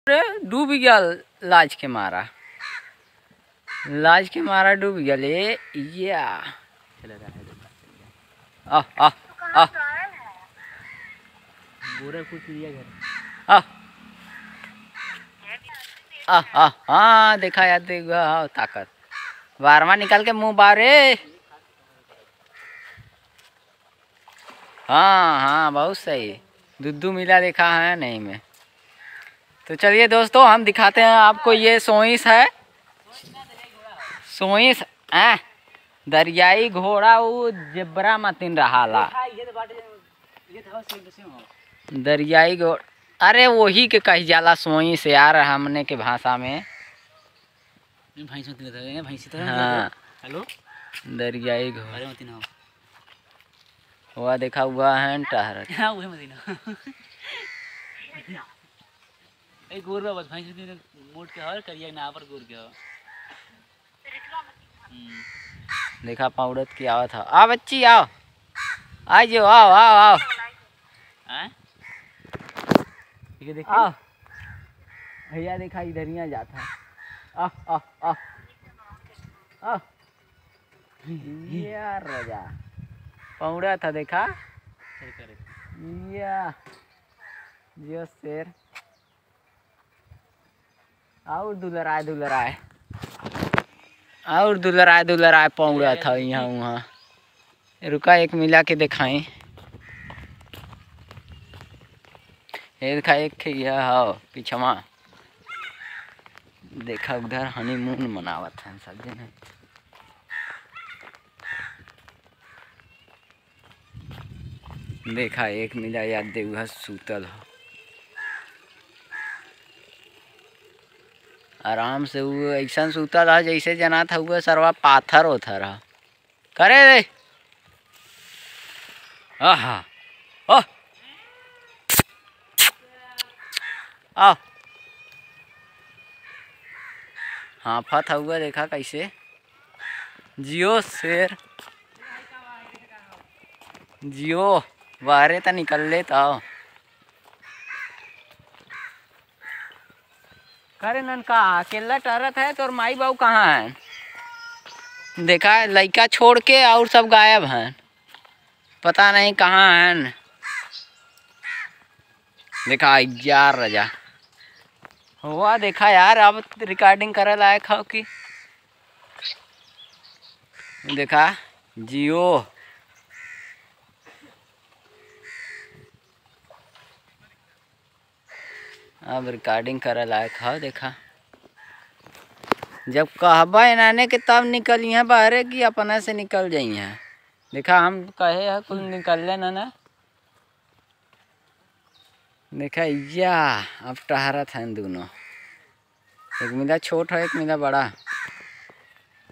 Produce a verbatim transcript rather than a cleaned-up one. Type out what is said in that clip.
डूब गया लाज के मारा लाज के मारा डूब गया ले या आ आ आ बोरा कुछ लिया घर आ आ आ हाँ देखा यार देखा हाँ ताकत बारवा निकाल के मुंह बारे। हाँ हाँ बहुत सही दुद्धू मिला देखा है नहीं में। तो चलिए दोस्तों हम दिखाते हैं आपको ये सोइस है सोइस है दरियाई घोड़ा वो जेबरा मतिन रहाला दरियाई घोड़ा अरे वही के कही जाला सोइस यार हमने के भाषा में। हाँ हेलो दरियाई घोड़ा हुआ देखा हुआ है टहर हाँ वही मदीना एक गोर बा बस भैंस दिन मोट के हर करिया ना पर गोर के हो देखा पाउडत की आवत था आ बच्ची आओ आ जो आओ आओ आओ हैं ये देखिए आओ भैया देखा इधर ही जाता है आ आ आ आ यार राजा पौड़ा था देखा या जो शेर और दुलराए दुलराए और दुलराए दुलराए पौड़ा था यहाँ वहाँ रुका एक मिला के दिखाएं ये देखा एक यह हो पिछवा देखा उधर हनीमून मनावत है सब जने। देखा एक मिला याद देवहा सूतल हो आराम से वो ऐसा सूतल है जैसे जना था हुआ सरवा पाथर होता रहा करे रे आहा ओ आओ हाँ फत हुआ देखा कैसे जियो शेर जियो बाहरे तो निकल ले तो करे ननका अकेला टहरत है तो माई बाबू कहाँ है देखा लड़का छोड़ के और सब गायब हैं पता नहीं कहाँ हैं। देखा यार रजा हुआ देखा यार अब रिकॉर्डिंग करे लायक हो कि देखा जियो अब रिकॉर्डिंग करे लायक है देखा जब कहबा इन्हाने के तब निकली हैं बाहरे की अपना से निकल जाई हैं। देखा हम कहे है कुल निकल लेना ना देखा या अब टहरत हैं दोनों एक मिला छोट है एक मिला बड़ा।